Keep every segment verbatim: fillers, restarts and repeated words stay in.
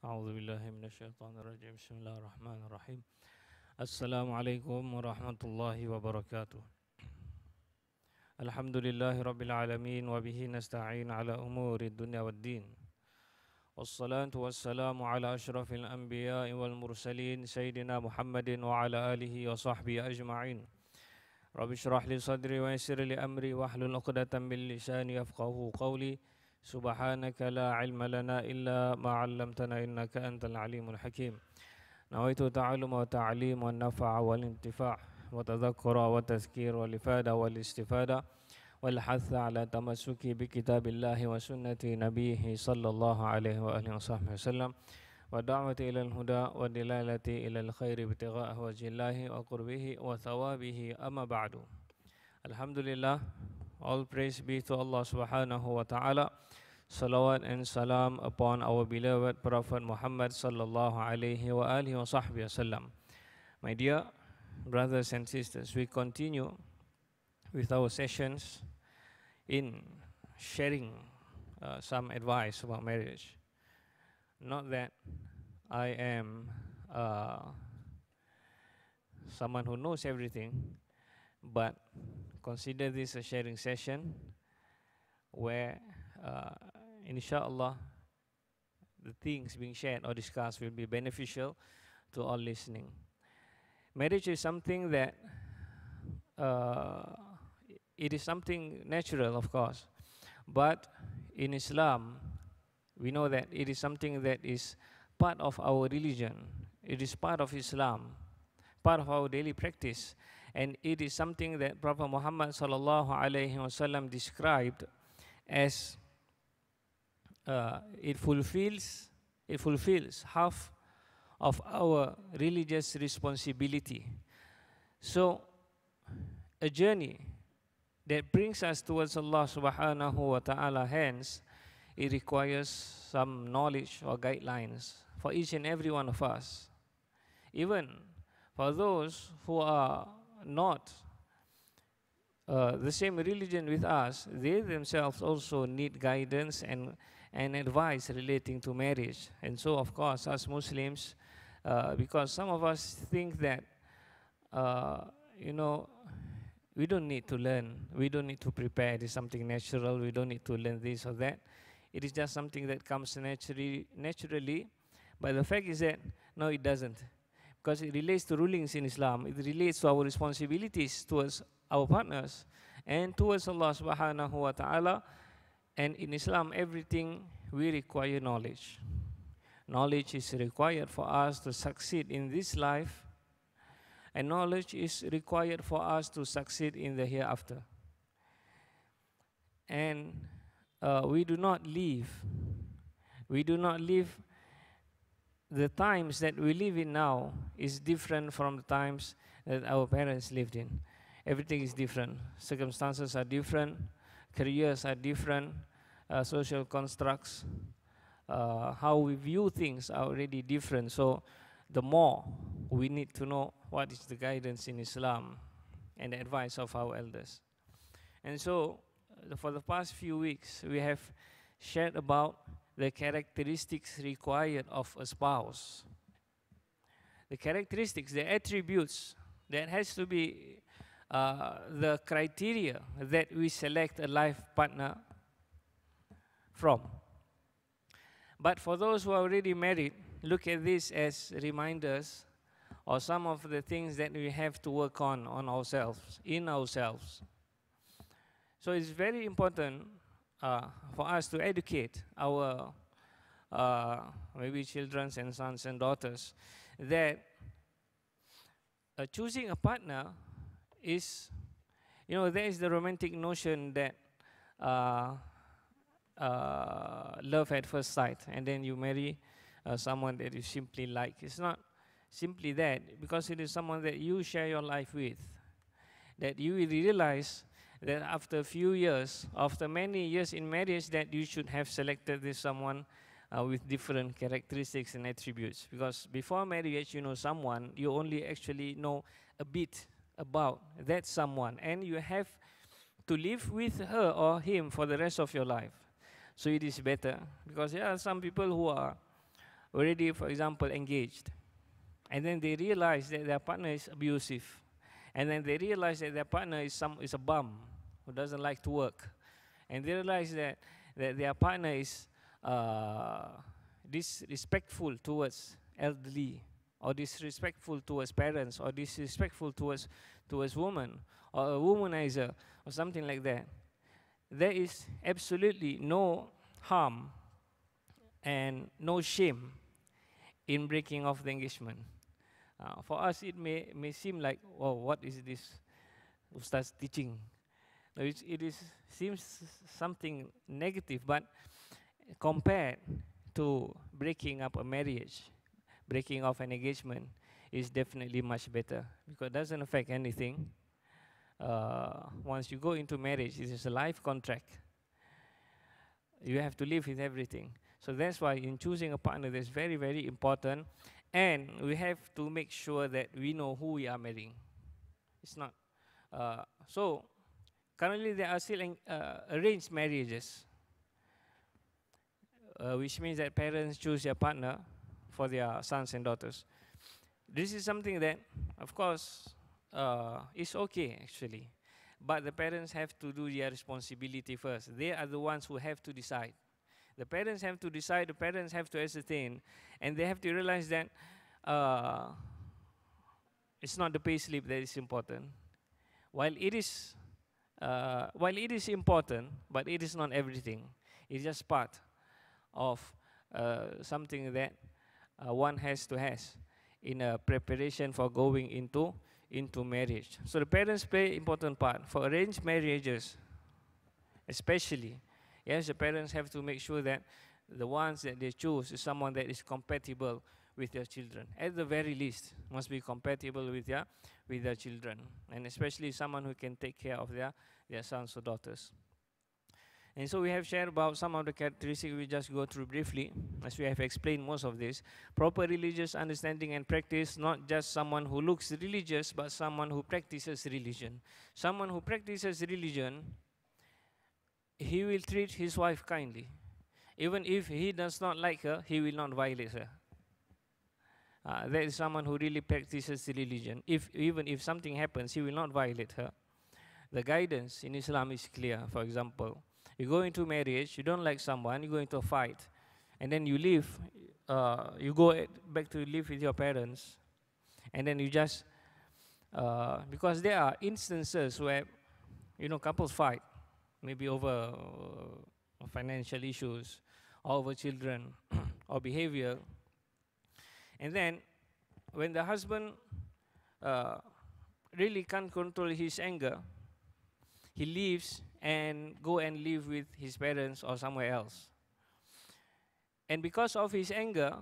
أعوذ بالله من الشيطان الرجيم بسم الله الرحمن الرحيم السلام عليكم ورحمة الله وبركاته الحمد لله رب العالمين وبه نستعين على أمور الدنيا والدين والصلاة والسلام على أشرف الأنبياء والمرسلين سيدنا محمد وعلى آله وصحبه أجمعين رب اشرح لي صدري ويسر لي أمري واحلل عقدة من لساني يفقهوا قولي سبحانك لا علم لنا إلا ما علمتنا إنك أنت العليم الحكيم نويت تعلم وتعليم والنفع والانتفاع وتذكر وتذكير والإفادة والاستفادة والحث على تمسك بكتاب الله وسنة نبيه صلى الله عليه وآله وصحبه وسلم ودعوة إلى الهدى والدلالة إلى الخير ابتغاء وجه الله وقربه وثوابه أما بعد. Alhamdulillah, all praise be to Allah subhanahu wa ta'ala. Salawat and salam upon our beloved Prophet Muhammad sallallahu alayhi wa alihi wa sahbihi wasallam. My dear brothers and sisters, we continue with our sessions in sharing uh, some advice about marriage. Not that I am uh, someone who knows everything, but consider this a sharing session where uh, inshallah the things being shared or discussed will be beneficial to all listening. Marriage is something that uh, it is something natural, of course, but in Islam we know that it is something that is part of our religion. It is part of Islam, part of our daily practice, and it is something that Prophet Muhammad sallallahu alaihi wasallam described as uh, it fulfills it fulfills half of our religious responsibility. So a journey that brings us towards Allah subhanahu wa ta'ala, hence it requires some knowledge or guidelines for each and every one of us. Even for those who are not uh, the same religion with us, they themselves also need guidance and, and advice relating to marriage. And so, of course, as Muslims, uh, because some of us think that, uh, you know, we don't need to learn, we don't need to prepare, it is something natural, we don't need to learn this or that. It is just something that comes naturally, naturally. But the fact is that, no, it doesn't. Because it relates to rulings in Islam. It relates to our responsibilities towards our partners and towards Allah subhanahu wa ta'ala. And in Islam, everything we require knowledge. Knowledge is required for us to succeed in this life, and knowledge is required for us to succeed in the hereafter. And uh, we do not live, we do not live the times that we live in now is different from the times that our parents lived in. Everything is different. Circumstances are different. Careers are different. Uh, social constructs, uh, how we view things are already different. So the more we need to know what is the guidance in Islam and the advice of our elders. And so uh, for the past few weeks, we have shared about the characteristics required of a spouse. The characteristics, the attributes that has to be uh, the criteria that we select a life partner from. But for those who are already married, look at this as reminders or some of the things that we have to work on on ourselves, in ourselves. So it's very important Uh, for us to educate our uh, maybe children and sons and daughters that uh, choosing a partner is, you know, there is the romantic notion that uh, uh, love at first sight, and then you marry uh, someone that you simply like. It's not simply that, because it is someone that you share your life with, that you will realize that after a few years, after many years in marriage, that you should have selected this someone uh, with different characteristics and attributes. Because before marriage, you know someone, you only actually know a bit about that someone, and you have to live with her or him for the rest of your life. So it is better, because there are some people who are already, for example, engaged, and then they realize that their partner is abusive, and then they realize that their partner is some is a bum who doesn't like to work, and they realize that that their partner is uh, disrespectful towards elderly, or disrespectful towards parents, or disrespectful towards towards women, or a womanizer, or something like that. There is absolutely no harm and no shame in breaking off the engagement. Uh, for us, it may may seem like, oh, what is this Ustaz teaching? No, it's, it is seems something negative, but compared to breaking up a marriage, breaking off an engagement is definitely much better, because it doesn't affect anything. Uh, once you go into marriage, it is a life contract. You have to live with everything. So that's why in choosing a partner, that's very, very important. And we have to make sure that we know who we are marrying. It's not. Uh, so currently there are still uh, arranged marriages, uh, which means that parents choose their partner for their sons and daughters. This is something that, of course, uh, is okay actually. But the parents have to do their responsibility first. They are the ones who have to decide. The parents have to decide, the parents have to ascertain, and they have to realize that uh, it's not the pay slip that is important. While it is, uh, while it is important, but it is not everything. It's just part of uh, something that uh, one has to has in a preparation for going into into marriage. So the parents play important part. For arranged marriages, especially, yes, the parents have to make sure that the ones that they choose is someone that is compatible with their children. At the very least, must be compatible with their with their children, and especially someone who can take care of their their sons or daughters. And so we have shared about some of the characteristics. We just go through briefly, as we have explained most of this. Proper religious understanding and practice, not just someone who looks religious, but someone who practices religion. Someone who practices religion, he will treat his wife kindly. Even if he does not like her, he will not violate her. Uh, that is someone who really practices religion. If, even if something happens, he will not violate her. The guidance in Islam is clear. For example, you go into marriage, you don't like someone, you go into a fight, and then you leave, uh, you go back to live with your parents, and then you just, uh, because there are instances where, you know, couples fight, maybe over uh, financial issues, or over children, or behavior, and then when the husband uh, really can't control his anger, he leaves and go and live with his parents or somewhere else. And because of his anger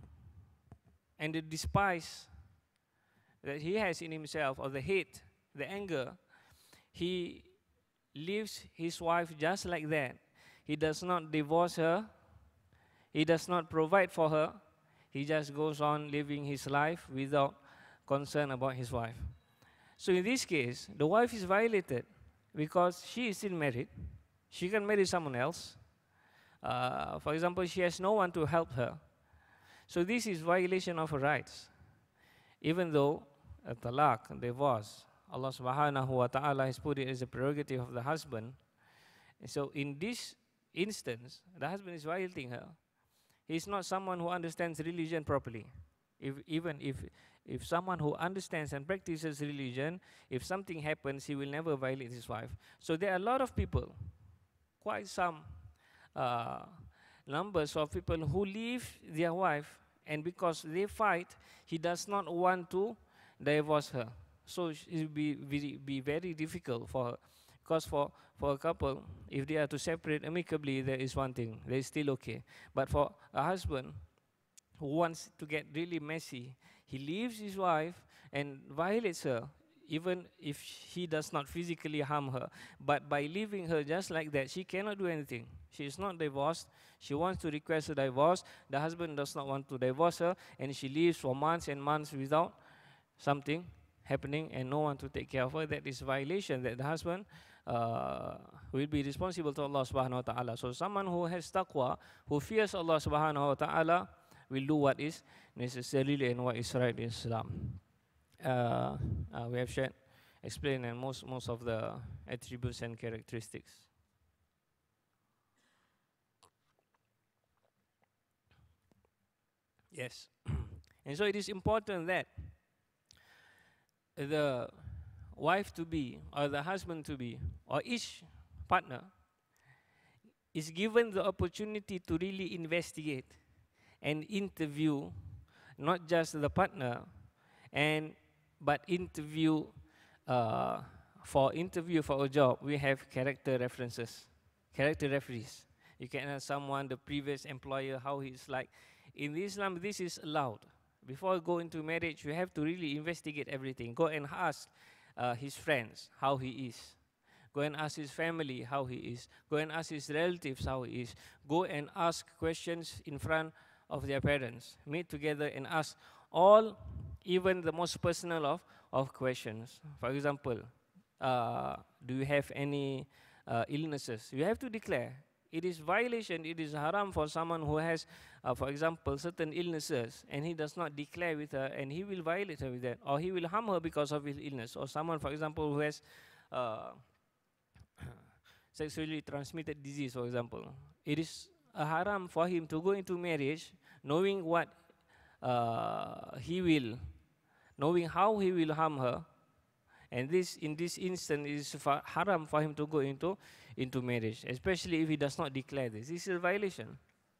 and the despise that he has in himself, or the hate, the anger, he leaves his wife just like that. He does not divorce her. He does not provide for her. He just goes on living his life without concern about his wife. So in this case, the wife is violated, because she is still married. She can marry someone else. Uh, for example, she has no one to help her. So this is violation of her rights. Even though a talaq, divorce, Allah subhanahu wa ta'ala has put it as a prerogative of the husband. And so in this instance, the husband is violating her. He is not someone who understands religion properly. If, even if If someone who understands and practices religion, if something happens, he will never violate his wife. So there are a lot of people, quite some uh, numbers of people who leave their wife, and because they fight, he does not want to divorce her. So it will be, be, be very difficult for her. Because for, for a couple, if they are to separate amicably, there is one thing, there is still okay. But for a husband who wants to get really messy, he leaves his wife and violates her, even if he does not physically harm her. But by leaving her just like that, she cannot do anything. She is not divorced. She wants to request a divorce. The husband does not want to divorce her, and she lives for months and months without something happening and no one to take care of her. That is violation that the husband uh, will be responsible to Allah subhanahu wa ta'ala. So someone who has taqwa, who fears Allah subhanahu wa ta'ala, will do what is necessary and what is right in Islam. Uh, uh, we have shared, explained, and most most of the attributes and characteristics. Yes, and so it is important that the wife to be or the husband to be or each partner is given the opportunity to really investigate and interview not just the partner and but interview uh, for interview for a job we have character references, character referees. You can ask someone, the previous employer, how he's like. In Islam, this is allowed. Before go into marriage, you have to really investigate everything. Go and ask uh, his friends how he is. Go and ask his family how he is. Go and ask his relatives how he is. Go and ask questions in front of their parents. Meet together and ask all, even the most personal of, of questions. For example, uh, do you have any uh, illnesses? You have to declare. It is violation, it is haram for someone who has, uh, for example, certain illnesses, and he does not declare with her, and he will violate her with that, or he will harm her because of his illness. Or someone, for example, who has uh, sexually transmitted disease, for example. It is a haram for him to go into marriage knowing what uh, he will, knowing how he will harm her. And this, in this instance, it is haram for him to go into, into marriage, especially if he does not declare this. This is a violation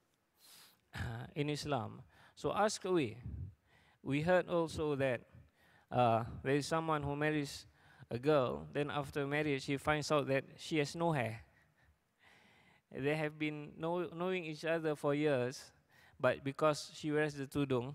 in Islam. So ask away. We heard also that uh, there is someone who marries a girl, then after marriage he finds out that she has no hair. They have been know, knowing each other for years, but because she wears the tudung,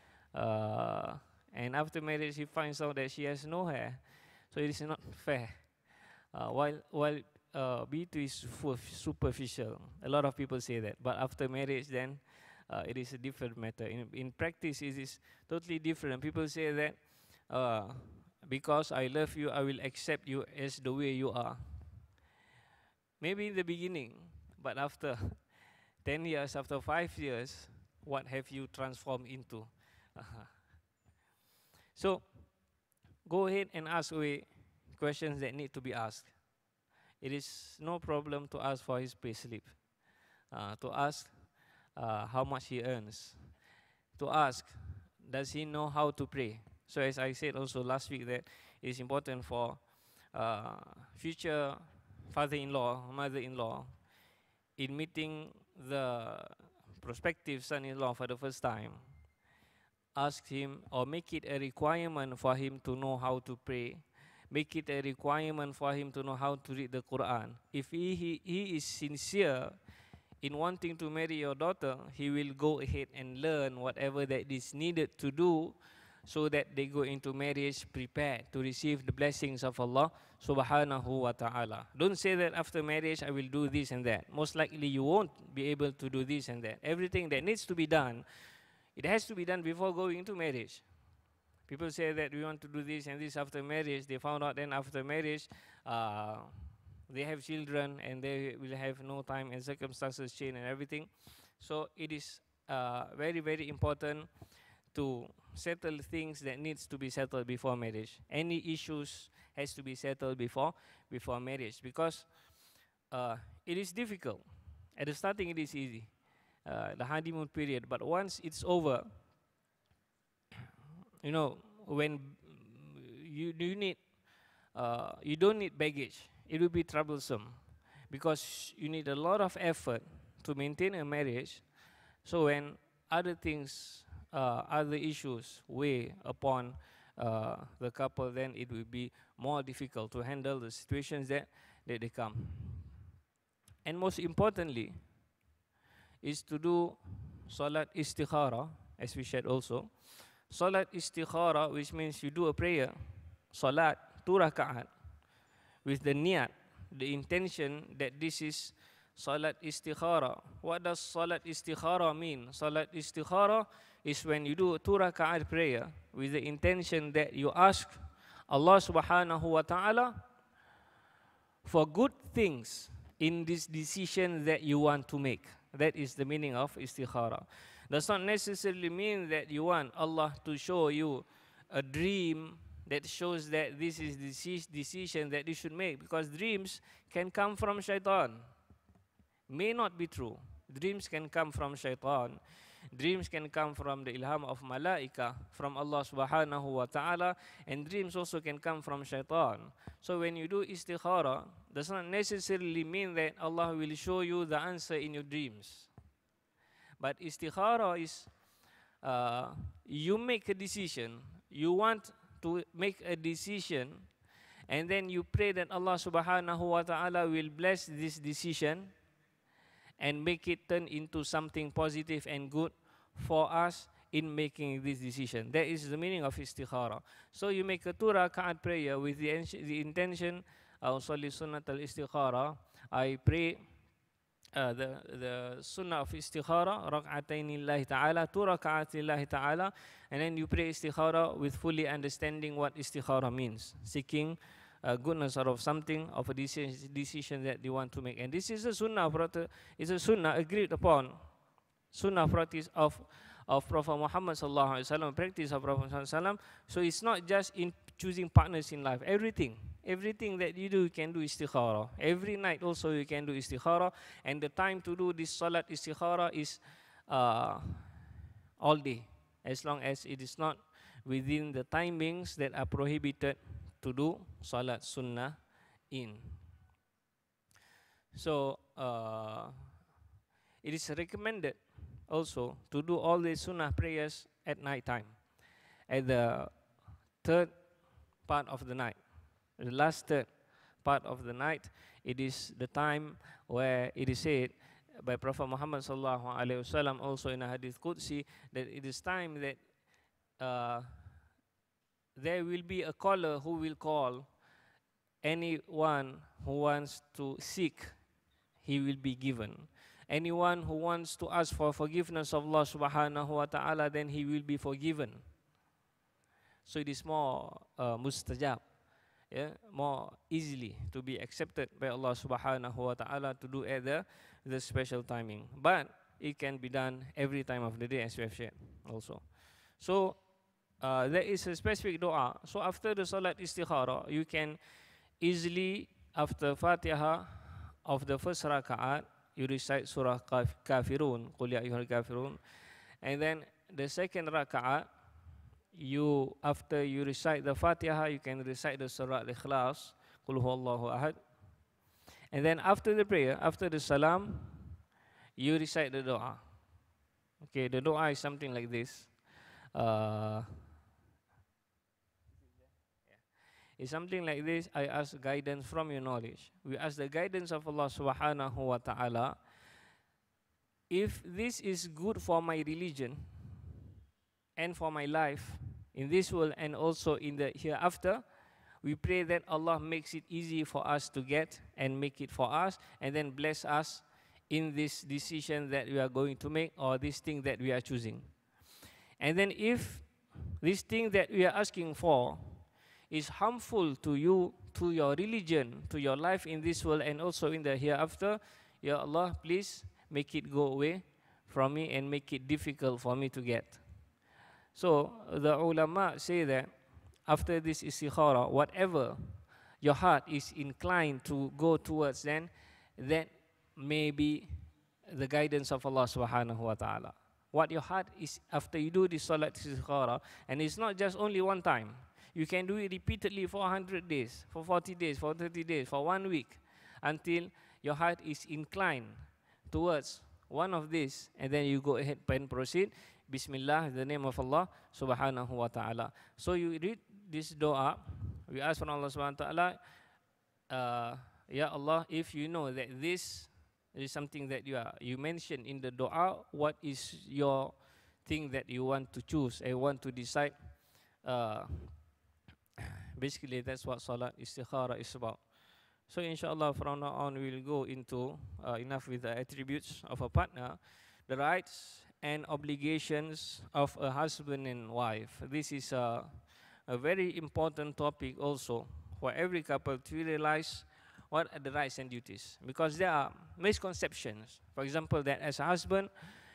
uh, and after marriage he finds out that she has no hair. So it is not fair. Uh, while while uh, B two is superficial, a lot of people say that. But after marriage, then uh, it is a different matter. In, in practice, it is totally different. People say that uh, because I love you, I will accept you as the way you are. Maybe in the beginning, but after ten years, after five years, what have you transformed into? Uh-huh. So, go ahead and ask away questions that need to be asked. It is no problem to ask for his payslip, uh, to ask uh, how much he earns, to ask, does he know how to pray? So as I said also last week, that it is important for uh, future father-in-law, mother-in-law, in meeting the prospective son-in-law for the first time, ask him or make it a requirement for him to know how to pray. Make it a requirement for him to know how to read the Quran. If he, he, he is sincere in wanting to marry your daughter, he will go ahead and learn whatever that is needed to do so that they go into marriage prepared to receive the blessings of Allah subhanahu wa ta'ala. Don't say that after marriage I will do this and that. Most likely you won't be able to do this and that. Everything that needs to be done, it has to be done before going into marriage. People say that we want to do this and this after marriage. They found out then after marriage, uh, they have children and they will have no time and circumstances change and everything. So it is uh, very, very important to settle things that needs to be settled before marriage. Any issues has to be settled before, before marriage, because uh, it is difficult. At the starting it is easy. Uh, the honeymoon period, but once it's over, you know, when you you need, uh, you don't need baggage. It will be troublesome because you need a lot of effort to maintain a marriage. So when other things, uh, other issues weigh upon uh, the couple, then it will be more difficult to handle the situations that that they come. And most importantly, is to do Salat Istikhara, as we said also. Salat Istikhara, which means you do a prayer, Salat, two raka'at, with the niyat, the intention that this is Salat Istikhara. What does Salat Istikhara mean? Salat Istikhara is when you do a two raka'at prayer with the intention that you ask Allah subhanahu wa ta'ala for good things in this decision that you want to make. That is the meaning of istikhara. Does not necessarily mean that you want Allah to show you a dream that shows that this is the decision that you should make, because dreams can come from shaitan. May not be true. Dreams can come from shaitan. Dreams can come from the ilham of malaika, from Allah subhanahu wa ta'ala, and dreams also can come from shaitan. So when you do istikhara, does not necessarily mean that Allah will show you the answer in your dreams. But istikhara is, uh, you make a decision, you want to make a decision, and then you pray that Allah subhanahu wa ta'ala will bless this decision and make it turn into something positive and good for us in making this decision. That is the meaning of istikhara. So you make a two rak'at prayer with the, the intention, usalli sunnat al-istikhara, I pray uh, the, the sunnah of istikhara, rak'atayn lillahi ta'ala, two rak'at lillahi ta'ala, and then you pray istikhara with fully understanding what istikhara means, seeking Uh, goodness out of something, of a decision, decision that you want to make. And this is a sunnah, it's a sunnah agreed upon, sunnah practice of, of Prophet Muhammad sallallahu alaihi wasallam, practice of Prophet sallallahu alaihi wasallam. So it's not just in choosing partners in life. Everything, everything that you do, you can do istikhara. Every night also you can do istikhara. And the time to do this salat istikhara is uh, all day, as long as it is not within the timings that are prohibited to do salat sunnah in. So uh, it is recommended also to do all the sunnah prayers at night time, at the third part of the night, the last third part of the night. It is the time where it is said by Prophet Muhammad sallallahu alaihi wasallam also in a hadith Qudsi that it is time that uh, there will be a caller who will call anyone who wants to seek, he will be given. Anyone who wants to ask for forgiveness of Allah subhanahu wa ta'ala, then he will be forgiven. So it is more uh, mustajab, yeah, more easily to be accepted by Allah subhanahu wa ta'ala to do at the, the special timing. But it can be done every time of the day, as we have shared also. So Uh, there is a specific dua. So after the salat istikhara, you can easily, after Fatiha of the first raka'at, you recite surah kaf Kafirun, Qul ya ayyuhal kafirun. And then the second raka'at, you, after you recite the Fatiha, you can recite the surah Al-Ikhlas, Qul huwallahu ahad. And then after the prayer, after the salam, you recite the dua. Okay, the dua is something like this. Uh, It's something like this. I ask guidance from your knowledge. We ask the guidance of Allah subhanahu wa ta'ala. If this is good for my religion and for my life in this world and also in the hereafter, we pray that Allah makes it easy for us to get and make it for us, and then bless us in this decision that we are going to make, or this thing that we are choosing. And then if this thing that we are asking for is harmful to you, to your religion, to your life in this world and also in the hereafter, Ya Allah, please make it go away from me and make it difficult for me to get. So the ulama say that after this istikhara, whatever your heart is inclined to go towards, then that may be the guidance of Allah subhanahu wa ta'ala. What your heart is after you do this salat istikhara, and it's not just only one time. You can do it repeatedly for one hundred days, for forty days, for thirty days, for one week, until your heart is inclined towards one of these, and then you go ahead and proceed. Bismillah, in the name of Allah subhanahu wa ta'ala. So you read this dua, we ask from Allah subhanahu wa ta'ala, uh, Ya Allah, if you know that this is something that you are, you mentioned in the dua, what is your thing that you want to choose and want to decide? Uh, Basically, that's what salat istikhara is about. So inshallah, from now on, we will go into uh, enough with the attributes of a partner, the rights and obligations of a husband and wife. This is a, a very important topic also for every couple to realize what are the rights and duties, because there are misconceptions. For example, that as a husband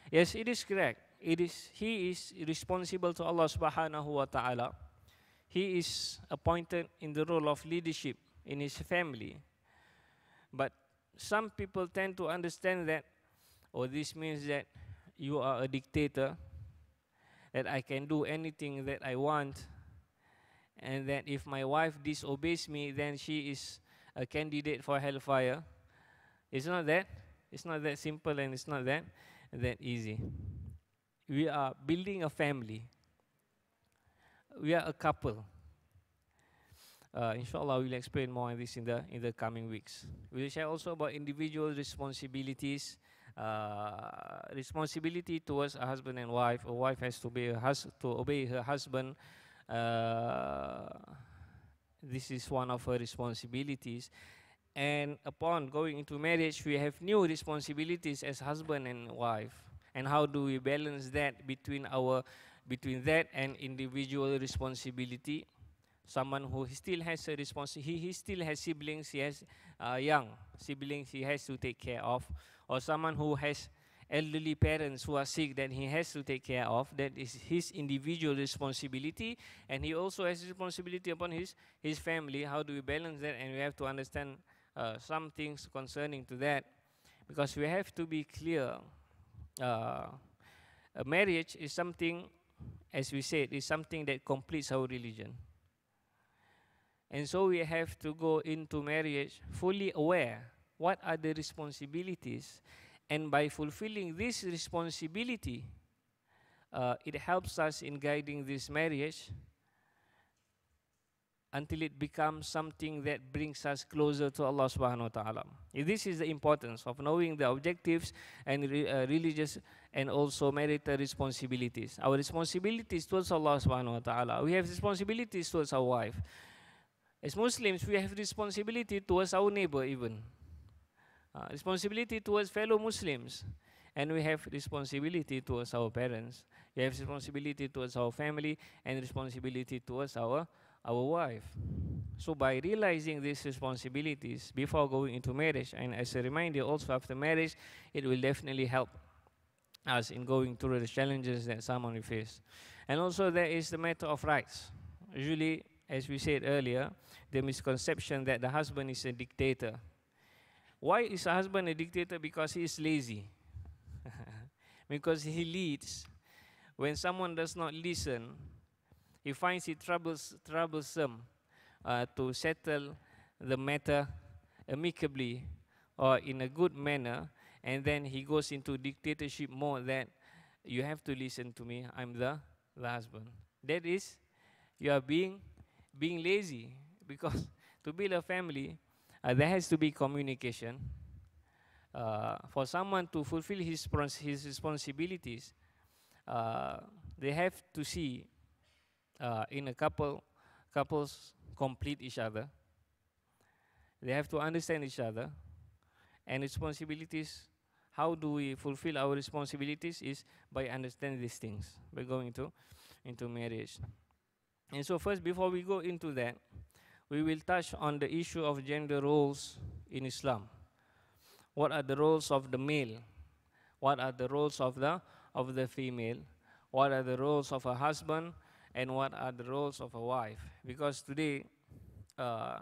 Yes, it is correct. It is, he is responsible to Allah subhanahu wa ta'ala. He is appointed in the role of leadership in his family. But some people tend to understand that, oh, this means that you are a dictator, that I can do anything that I want, and that if my wife disobeys me, then she is a candidate for hellfire. It's not that. It's not that simple, and it's not that, that easy. We are building a family. We are a couple. Uh, inshallah, we'll explain more on this in the in the coming weeks. We'll share also about individual responsibilities. Uh, responsibility towards a husband and wife. A wife has to be a hus to obey her husband. Uh, this is one of her responsibilities. And upon going into marriage, we have new responsibilities as husband and wife. And how do we balance that between our between that and individual responsibility? Someone who still has a responsibility, he, he still has siblings, he has uh, young siblings he has to take care of, or someone who has elderly parents who are sick that he has to take care of. That is his individual responsibility, and he also has responsibility upon his, his family. How do we balance that? And we have to understand uh, some things concerning to that, because we have to be clear. Uh, a marriage is something, as we said, is something that completes our religion. And so we have to go into marriage fully aware what are the responsibilities. And by fulfilling this responsibility, uh, it helps us in guiding this marriage until it becomes something that brings us closer to Allah subhanahu wa ta'ala. This is the importance of knowing the objectives and re uh, religious and also marital responsibilities. Our responsibilities towards Allah subhanahu wa ta'ala. We have responsibilities towards our wife. As Muslims, we have responsibility towards our neighbor even. Uh, responsibility towards fellow Muslims. And we have responsibility towards our parents. We have responsibility towards our family and responsibility towards our, our wife. So by realizing these responsibilities before going into marriage, and as a reminder also after marriage, it will definitely help us in going through the challenges that someone will face. And also there is the matter of rights. Usually, as we said earlier, the misconception that the husband is a dictator. Why is a husband a dictator? Because he is lazy. Because he leads. When someone does not listen, he finds it troubles, troublesome uh, to settle the matter amicably or in a good manner, and then he goes into dictatorship mode that you have to listen to me, I'm the, the husband. That is, you are being being lazy, because to build a family, uh, there has to be communication. Uh, for someone to fulfill his, his responsibilities, uh, they have to see uh, in a couple, couples complete each other. They have to understand each other. And responsibilities, how do we fulfill our responsibilities is by understanding these things, by going to, into marriage. And so first, before we go into that, we will touch on the issue of gender roles in Islam. What are the roles of the male? What are the roles of the, of the female? What are the roles of a husband? And what are the roles of a wife? Because today, uh,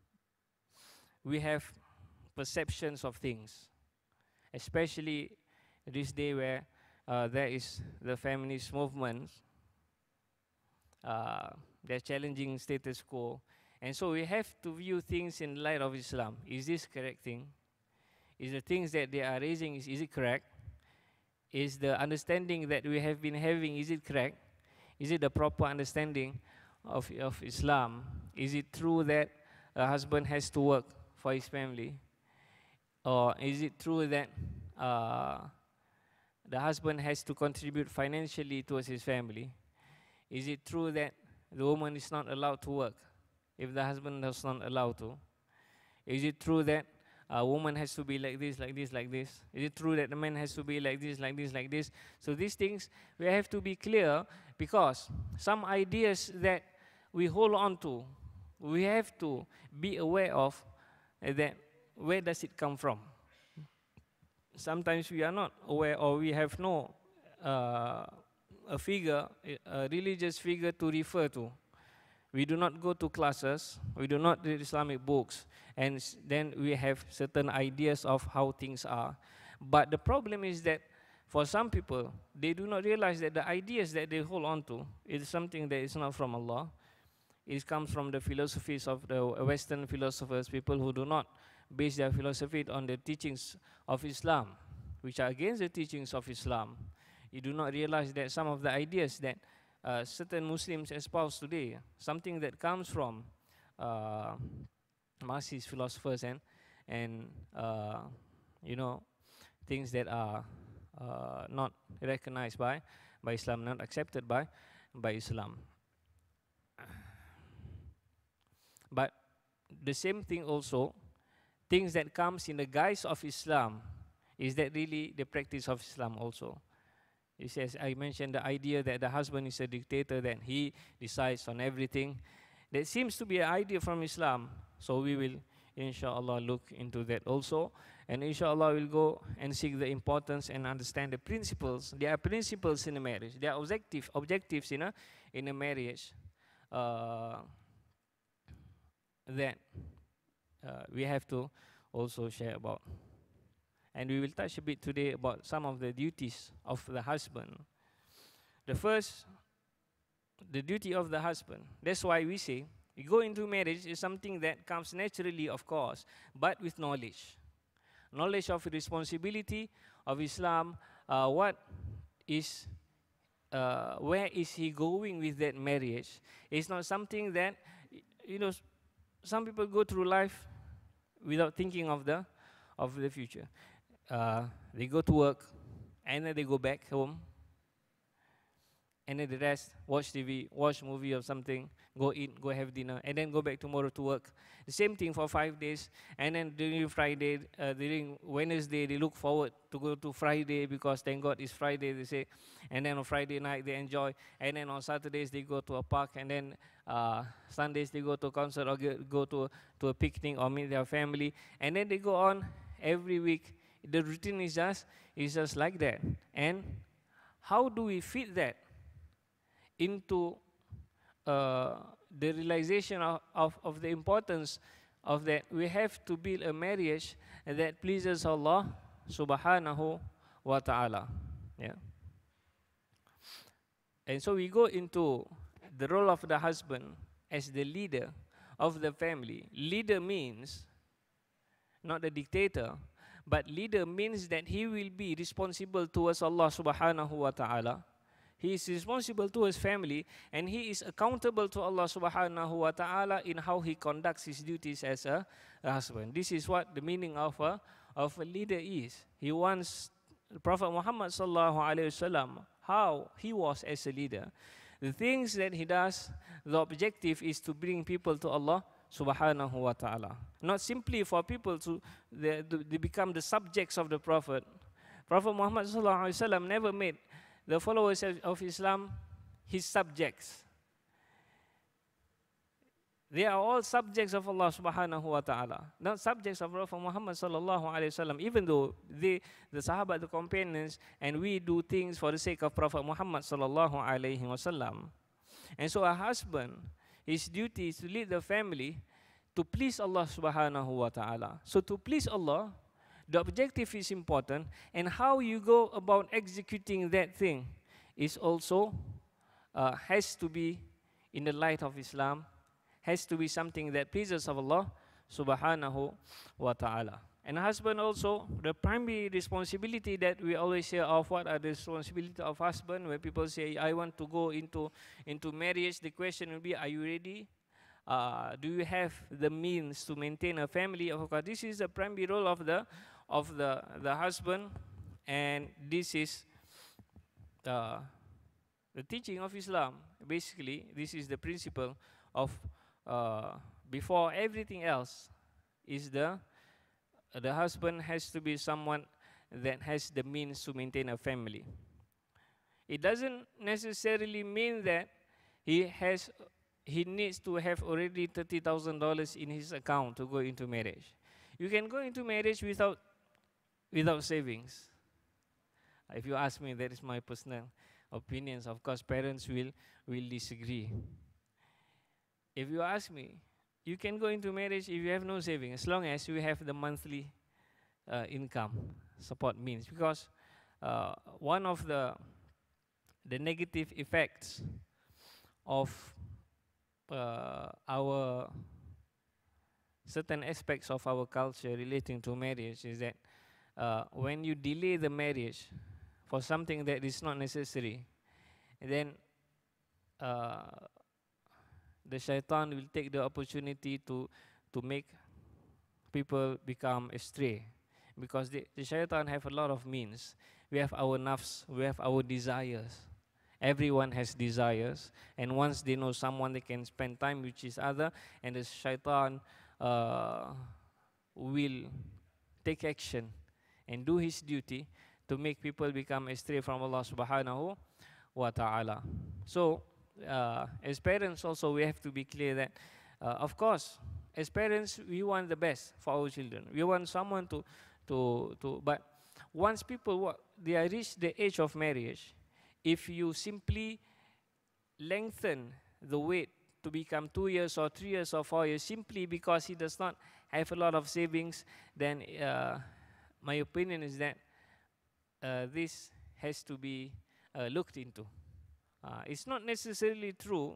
we have perceptions of things, especially this day where uh, there is the feminist movement. Uh, they're challenging status quo. And so we have to view things in light of Islam. Is this correct thing? Is the things that they are raising, is, is it correct? Is the understanding that we have been having, is it correct? Is it the proper understanding of, of Islam? Is it true that a husband has to work for his family? Or is it true that uh, the husband has to contribute financially towards his family? Is it true that the woman is not allowed to work if the husband does not allow to? Is it true that a woman has to be like this, like this, like this? Is it true that the man has to be like this, like this, like this? So these things, we have to be clear, because some ideas that we hold on to, we have to be aware of uh, that where does it come from? sometimes we are not aware, or we have no uh, a figure, a religious figure to refer to. We do not go to classes, we do not read Islamic books, and then we have certain ideas of how things are. But the problem is that for some people, they do not realize that the ideas that they hold on to is something that is not from Allah. It comes from the philosophies of the Western philosophers, people who do not base their philosophy on the teachings of Islam, which are against the teachings of Islam. You do not realize that some of the ideas that uh, certain Muslims espouse today, something that comes from uh, Marxist philosophers and, and uh, you know, things that are uh, not recognized by, by Islam, not accepted by, by Islam. But the same thing also, things that comes in the guise of Islam, is that really the practice of Islam also? He says, I mentioned the idea that the husband is a dictator, that he decides on everything. That seems to be an idea from Islam. So we will, inshallah, look into that also. And inshallah, we'll go and seek the importance and understand the principles. There are principles in a marriage. There are objective, objectives in a, in a marriage uh, that uh, we have to also share about. And we will touch a bit today about some of the duties of the husband. The first, the duty of the husband. That's why we say, you go into marriage is something that comes naturally, of course, but with knowledge. Knowledge of responsibility of Islam, uh, what is, uh, where is he going with that marriage? It's not something that, you know, some people go through life without thinking of the, of the future. Uh, they go to work, and then they go back home, and then the rest, watch T V, watch movie or something, go eat, go have dinner, and then go back tomorrow to work. The same thing for five days, and then during Friday, uh, during Wednesday, they look forward to go to Friday because thank God it's Friday, they say, and then on Friday night they enjoy, and then on Saturdays they go to a park, and then uh, Sundays they go to a concert or go to, to a picnic or meet their family, and then they go on every week. The routine is just, is just like that. And how do we fit that into uh, the realization of, of, of the importance of that? We have to build a marriage that pleases Allah subhanahu wa ta'ala. Yeah. And so we go into the role of the husband as the leader of the family. Leader means not the dictator, but leader means that he will be responsible towards Allah subhanahu wa ta'ala. He is responsible to his family, and he is accountable to Allah subhanahu wa ta'ala in how he conducts his duties as a, a husband. This is what the meaning of a, of a leader is. He wants the Prophet Muhammad sallallahu alayhi wasallam, how he was as a leader. The things that he does, the objective is to bring people to Allah subhanahu wa ta'ala. Not simply for people to they, they become the subjects of the Prophet. Prophet Muhammad sallallahu alaihi wasallam never made the followers of Islam his subjects. They are all subjects of Allah subhanahu wa ta'ala, not subjects of Prophet Muhammad sallallahu alaihi wasallam, even though they, the Sahaba, the companions, and we do things for the sake of Prophet Muhammad sallallahu alaihi wasallam. And so a husband, his duty is to lead the family to please Allah subhanahu wa ta'ala. So to please Allah, the objective is important, and how you go about executing that thing is also, uh, has to be in the light of Islam, has to be something that pleases of Allah subhanahu wa ta'ala. And husband also, the primary responsibility that we always hear of, what are the responsibility of husband? When people say, I want to go into, into marriage, the question will be, are you ready? Uh, do you have the means to maintain a family? Of course, this is the primary role of the, of the, the husband, and this is uh, the teaching of Islam. Basically, this is the principle of, uh, before everything else, is the the husband has to be someone that has the means to maintain a family. It doesn't necessarily mean that he has, he needs to have already thirty thousand dollars in his account to go into marriage. You can go into marriage without without savings. If you ask me, that is my personal opinions. Of course, parents will will disagree. If you ask me, you can go into marriage if you have no savings, as long as you have the monthly uh, income support means. Because uh, one of the the negative effects of uh, our certain aspects of our culture relating to marriage is that uh, when you delay the marriage for something that is not necessary, then uh, the shaitan will take the opportunity to to make people become astray, because the, the shaitan have a lot of means. We have our nafs, we have our desires. Everyone has desires, and once they know someone they can spend time with each other, and the shaitan uh, will take action and do his duty to make people become astray from Allah subhanahu wa ta'ala. So, uh, as parents also, we have to be clear that, uh, of course, as parents, we want the best for our children. We want someone to, to, to but once people, they reach the age of marriage, if you simply lengthen the wait to become two years or three years or four years simply because he does not have a lot of savings, then uh, my opinion is that uh, this has to be uh, looked into. Uh, it's not necessarily true.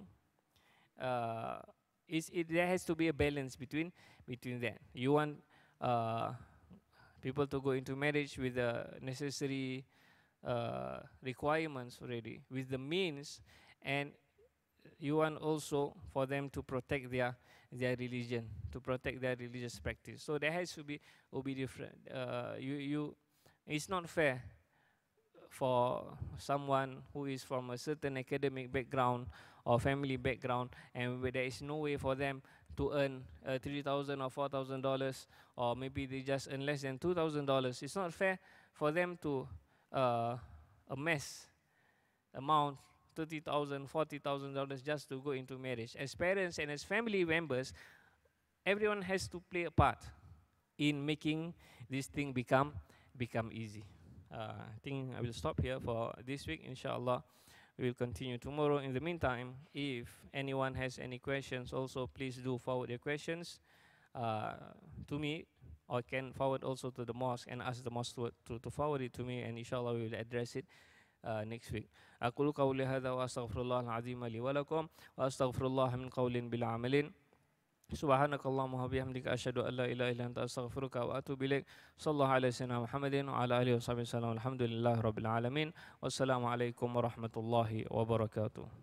Uh, it's, it, there has to be a balance between between that. You want uh, people to go into marriage with the necessary uh, requirements already, with the means, and you want also for them to protect their their religion, to protect their religious practice. So there has to be will be different. Uh, you you, it's not fair for someone who is from a certain academic background or family background, and where there is no way for them to earn uh, three thousand or four thousand dollars, or maybe they just earn less than two thousand dollars. It's not fair for them to uh, amass amount thirty thousand, forty thousand dollars just to go into marriage. As parents and as family members, everyone has to play a part in making this thing become become easy. Uh, I think I will stop here for this week. Inshallah, we will continue tomorrow. In the meantime, if anyone has any questions, also please do forward your questions uh, to me, or can forward also to the mosque and ask the mosque to, to, to forward it to me, and inshallah we will address it uh, next week. أقول قولي هذا وأستغفر الله العظيم لي ولكم وأستغفر الله من قول بلا عمل سبحانك اللهم وبحمدك أشهد أن لا إله إلا أنت أستغفرك وأتوب إليك. صلى الله على سيدنا محمد وعلى آله وصحبه وسلم. الحمد لله رب العالمين والسلام عليكم ورحمة الله وبركاته.